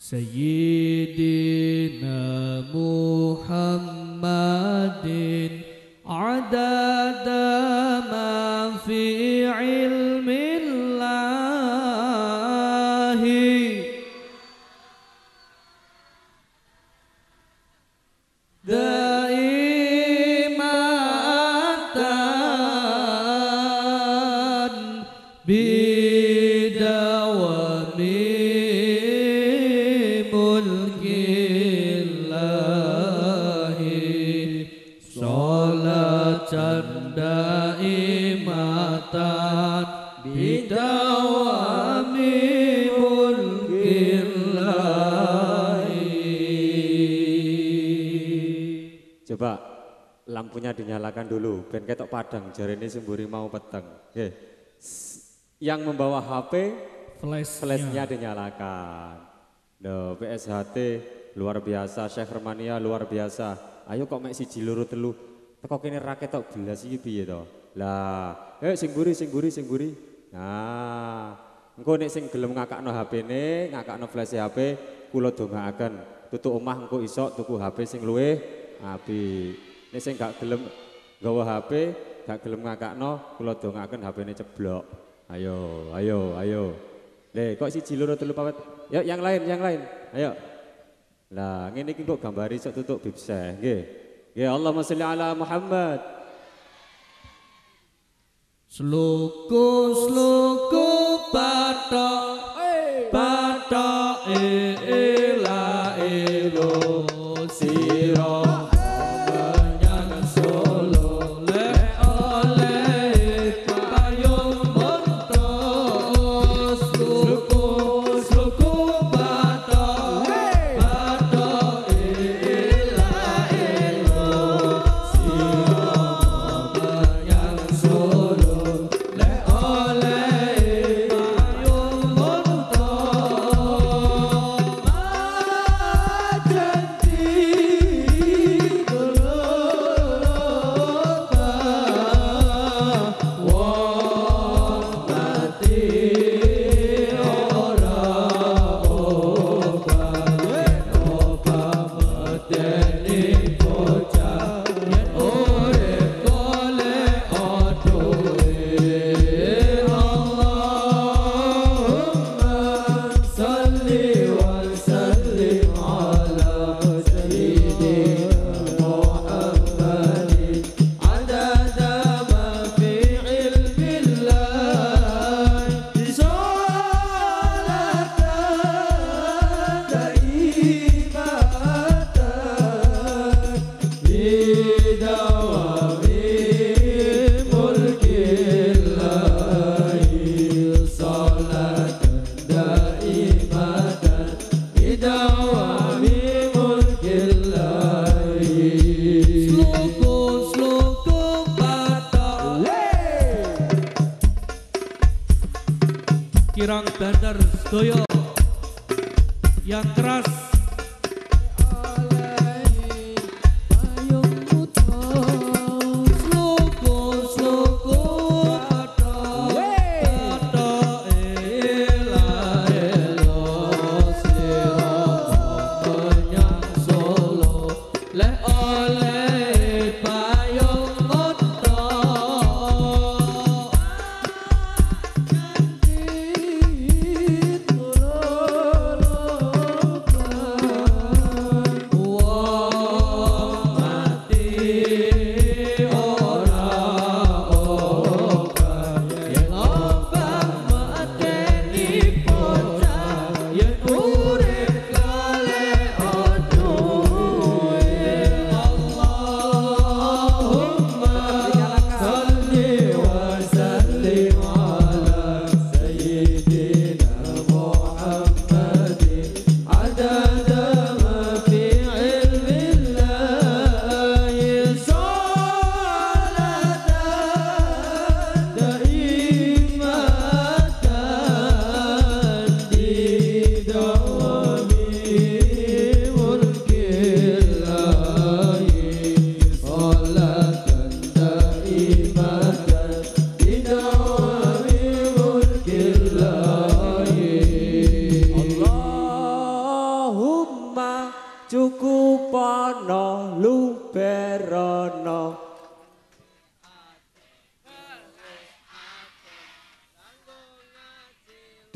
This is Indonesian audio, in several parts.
Sayyidina Muhammadin adada ma fi ilmillahi daimatan bidawami mulkillahi sholatan daimatan bidawami mulkillahi. Coba lampunya dinyalakan dulu, ben ketok padang, jarene semburi mau peteng. Oke. Yang membawa HP, flashnya dinyalakan. Loh, PSHT luar biasa, Syekh Hermania luar biasa. Ayo kok mek siji loro telu, teko kene ra ketok belas iki piye to? Lah, sing mburi. Nah, engko nek sing gelem ngakakno HP-ne, ngakakno flash HP, kula dongaaken tutuk omah engko iso tuku HP sing luwih apik. Nek sing gak gelem nggawa HP, gak gelem ngakakno, kula dongaaken HP-ne ceblok. Ayo. Kok siji loro telu papat. Yuk yang lain. Ayo. Lah ngene iki kok gambari sok tutuk bibseh nggih. Ya Allahumma sholli ala Muhammad. Sluku patok ela elo sira kirang bandar sedaya yang keras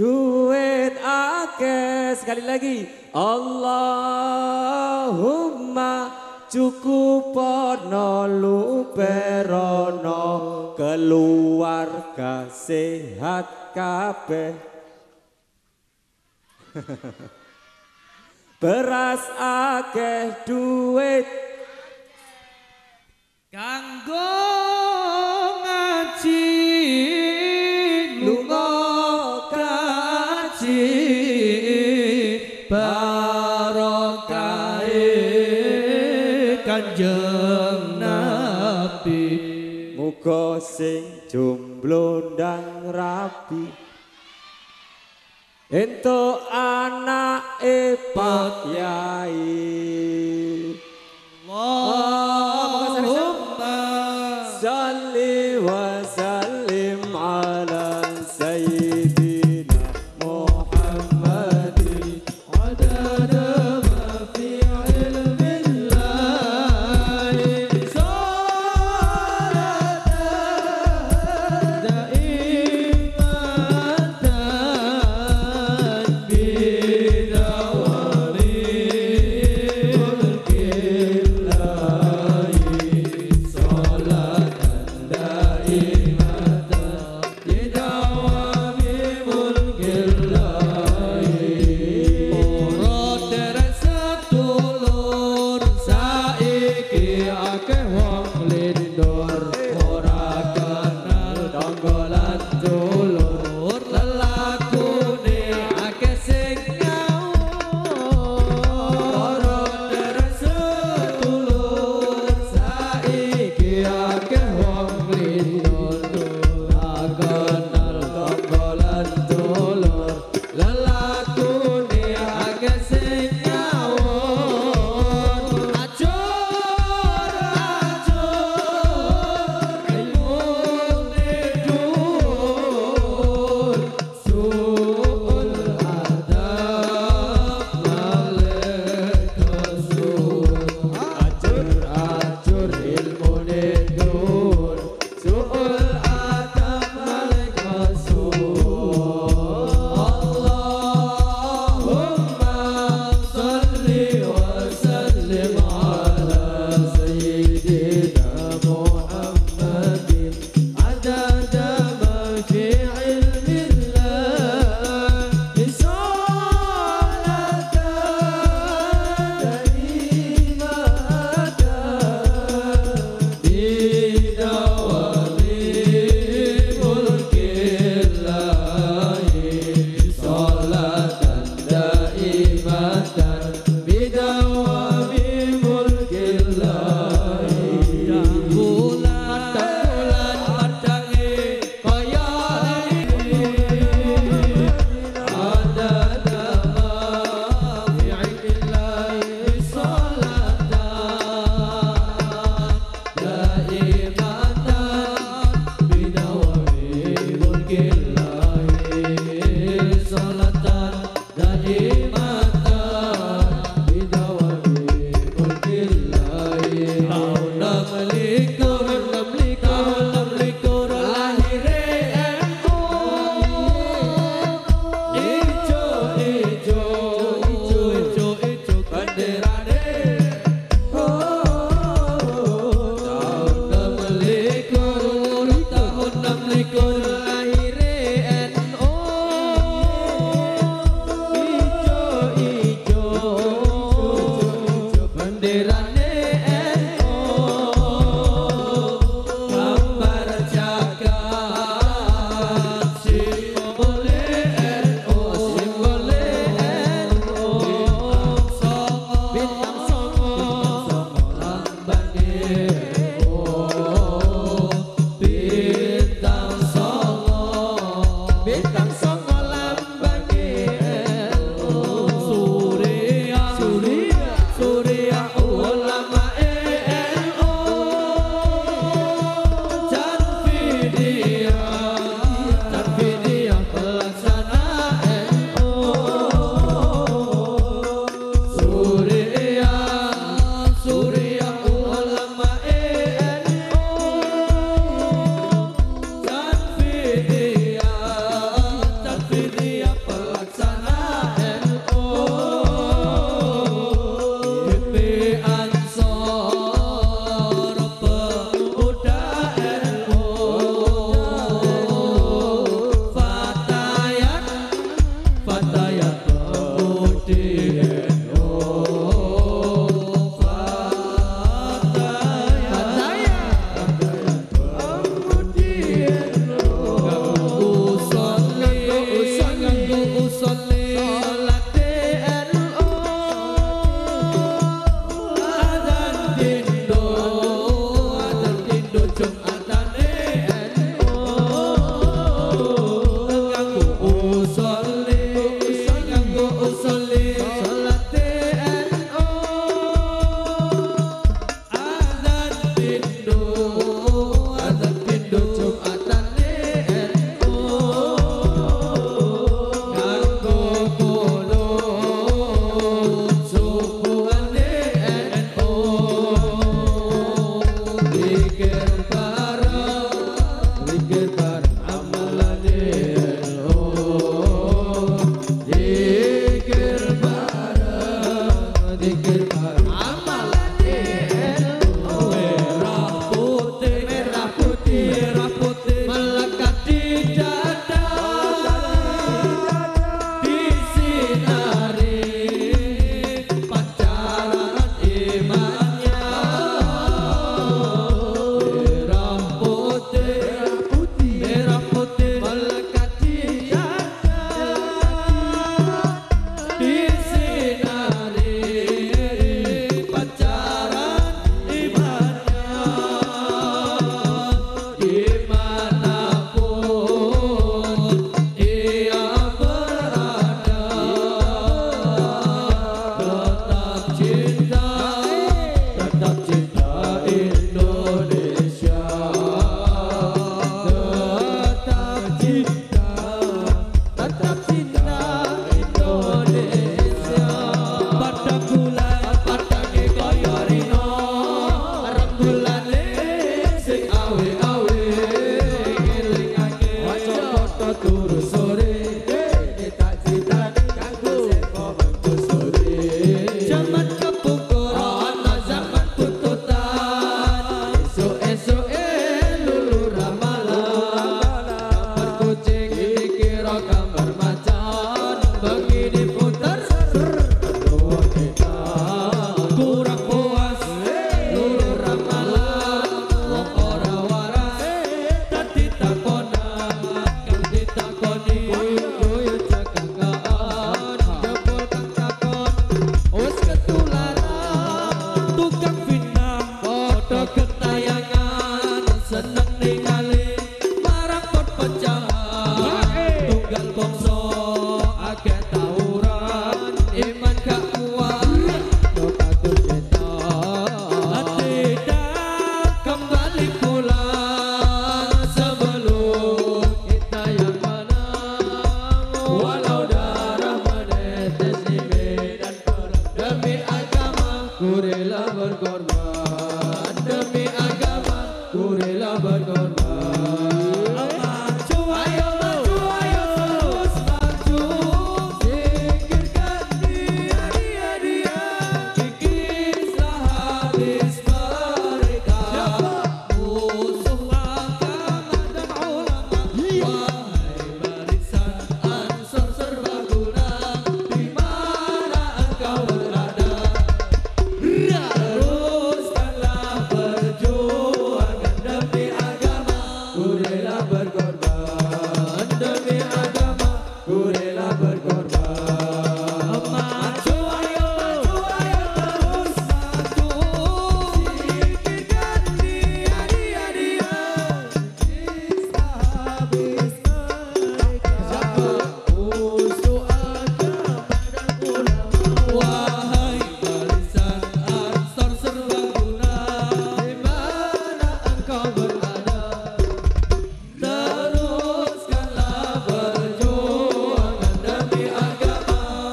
duit akeh. Sekali lagi. Allahumma cukupono luberono keluarga sehat kabeh. Beras akeh duit kanggo ngaji lunga kaji barokahe Kanjeng Nabi. muga sing jomblo ndang rapi entuk anake Pak Yai. Allahumma salli wa sallim ala sayyidina Muhammadin adada ma fi ilmillahi salatan daimatan bidawami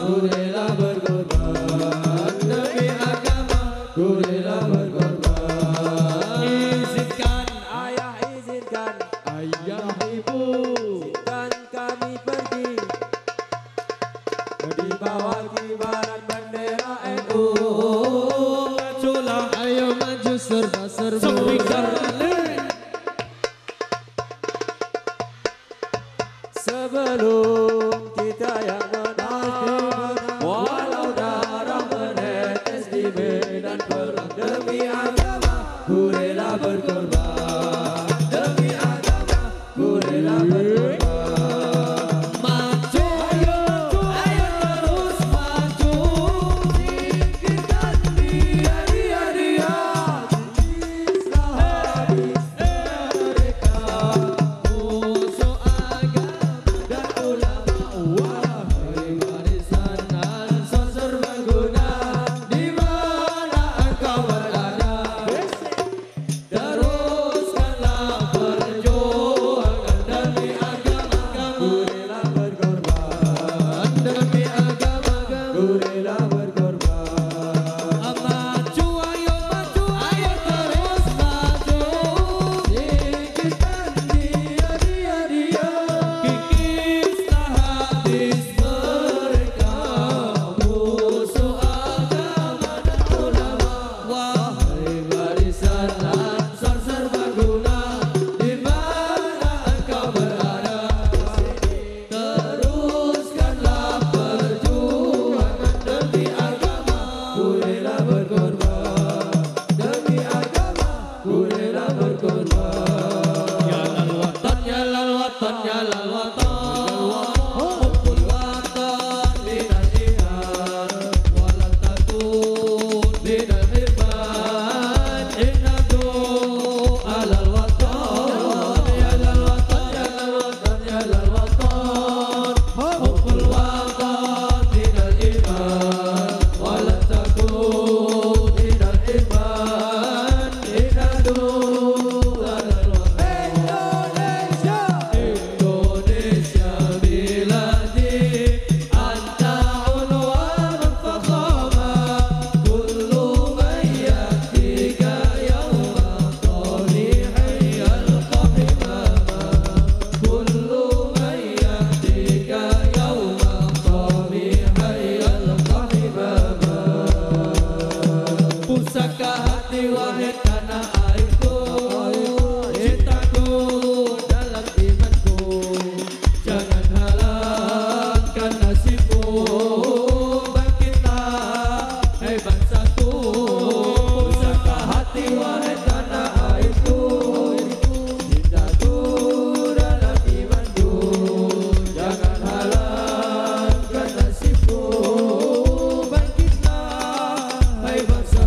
ku rela berkorban demi agama, ku rela berkorban. Izinkan ayah, izinkan ayah ibu, izinkan kami pergi di bawah kibaran bendera NU. Majulah, ayo maju serba-serba. Sebelum kita yang menang, walau darah menetes di medan perang demi agama, ku rela berkorban demi agama, ku rela berkorban. Maju, ayo terus maju, singkirkan dia, Islam habis mereka, musuh agama dan ulama. Wahai warisan Ansor serbaguna, di mana engkau berada? Teruskanlah perjuangan demi agama, ku rela berkorban demi agama, ku rela berkorban. Maju, ayo terus maju, singkirkan dia, kikislah habis mereka, musuh agama dan ulama. Wahai barisan Ansor serbaguna, di mana engkau berada? Teruskanlah perjuangan demi agama, ku rela berkorban demi agama, ku rela berkorban. Ya lal watan, ya lal watan, ya lal watan, hubbul watan minal iman, walan takun minal hirman, innadu alal watan. Ya lal watan, ya lal watan, ya lal watan, hubbul watan minal iman, walan takun minal hirman, innadu alal watan. Indonesia biladi, anta unwanun fakhama, kullu man yatika yawma talihi yalqa himama, kullu man yatika yawma talihi yalqa himama. Pusaka hati wahai tanah airku, cintaku dalam imanku, jangan halangkan nasibku. Bangkitlah, hai bangsaku. Pusaka hati wahai tanah airku, cintaku dalam imanku, jangan halangkan nasibku. Bangkitlah, hai bangsaku.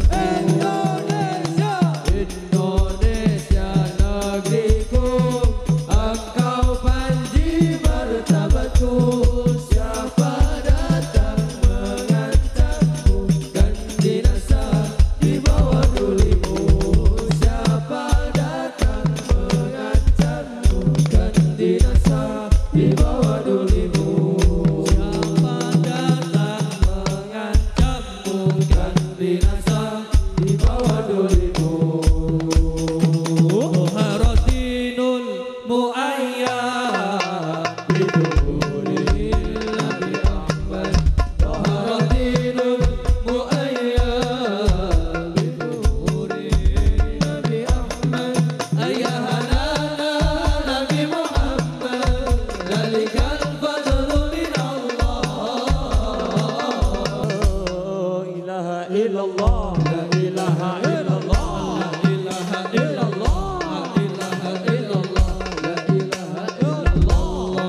Indonesia negeriku, engkau panji martabatku. Siapa datang mengancammu, kan binasa di bawah dulimu. Siapa datang mengancammu, kan binasa di bawah dulimu. Siapa datang mengancammu, kan binasa di bawah dulimu. Muharadinul muayyad biduril Nabi Ahmad. Muharadinul muayyad biduril Nabi Ahmad. Ayahana Nabi Muhammad, dalikal fadlu min Allah. La ilaha illallah, la ilaha illallah, la ilaha illallah, la ilaha illallah, la ilaha illallah,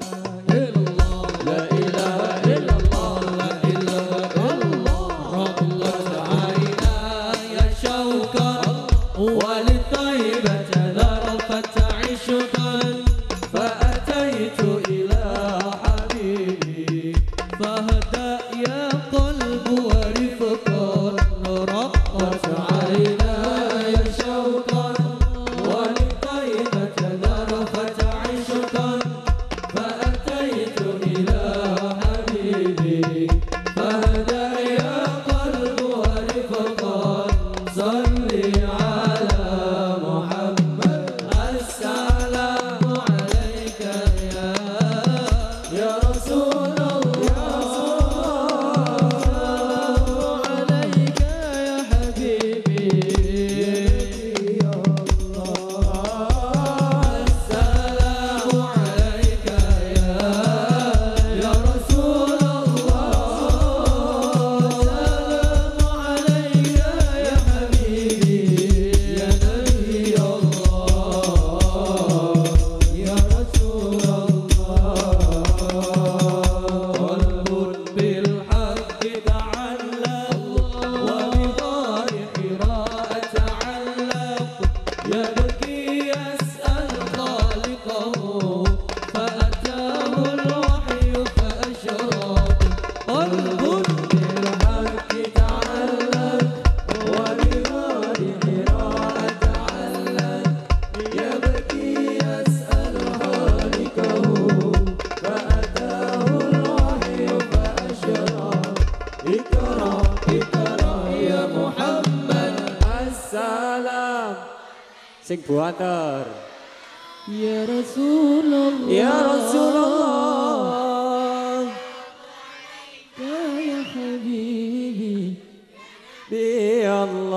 la ilaha illallah, la ilaha illallah. Rabbil ta'ala ya syauqan wa li tayyibati dharfat 'ishqan, fa ataitu ila habibi fahda ya qalbu wa rifqan raqqat Sing buater. Ya Rasulullah. Ya Rasulullah. Ya Habibi. Bi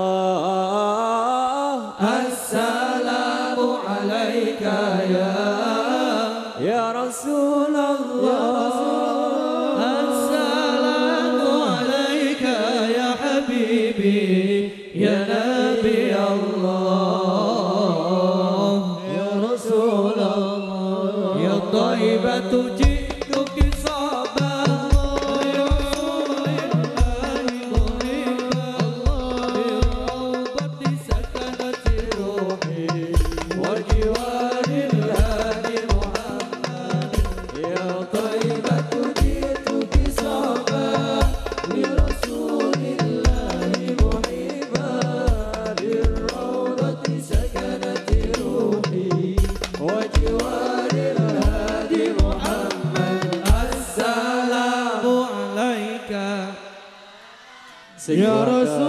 Allah. Assalamu alaika ya Rasulullah. Assalamu alaika ya Habibi ya Nabi Allah. Ya Rasulullah. Ya Taibatu ji'tuki sabah. Ya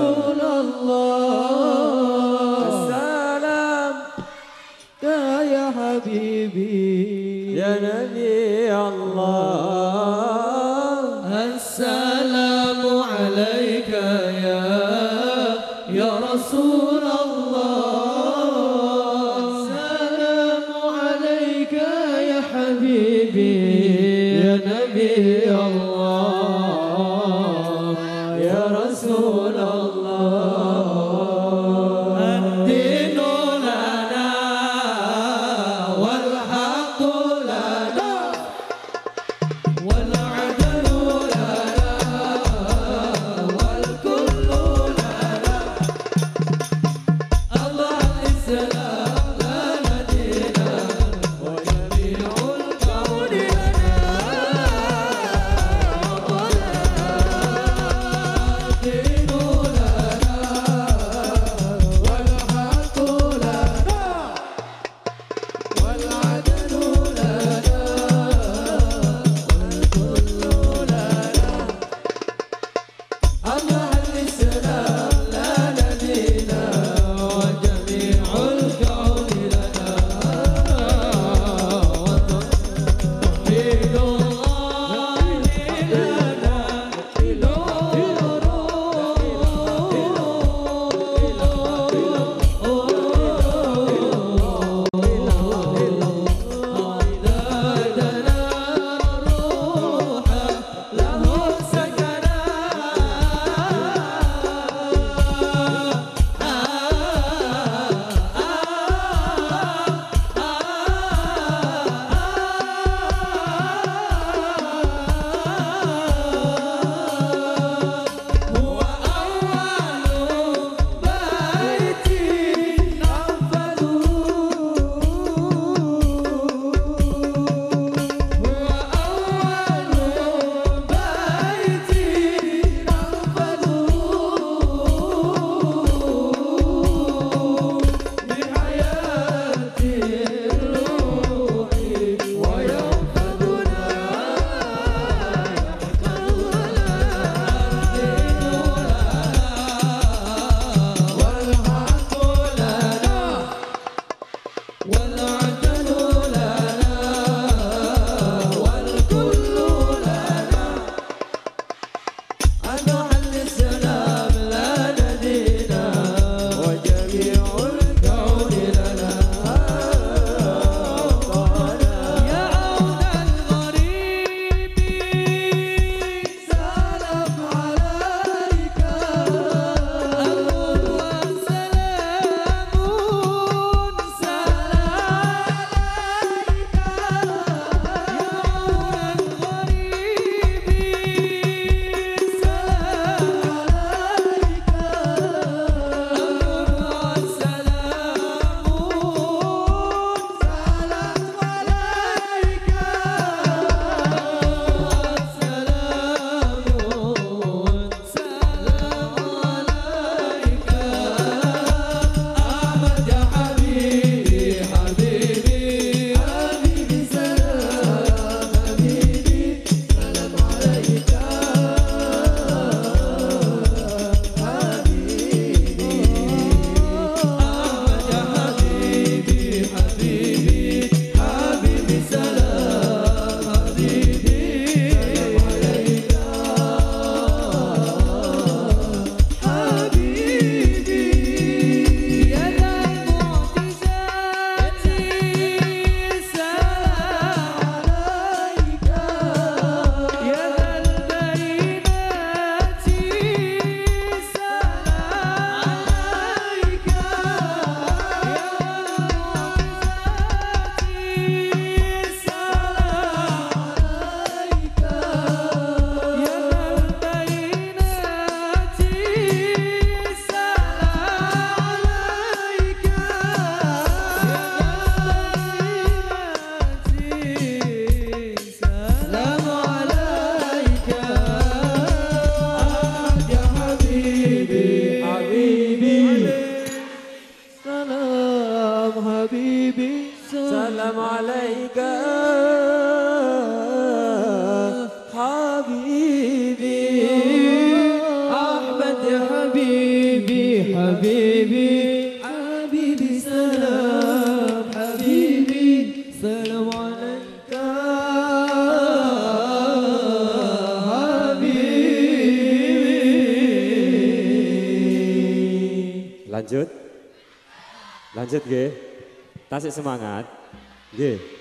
Rasulullah. Assalam ya Habibi Ya Nabi Allah. Assalamu alaika ya Rasulullah. Assalamu alaika ya Habibi ya Nabi Allah. Ya Rasulullah. Lanjut. Lanjut nggih. Tasik semangat. Nggih.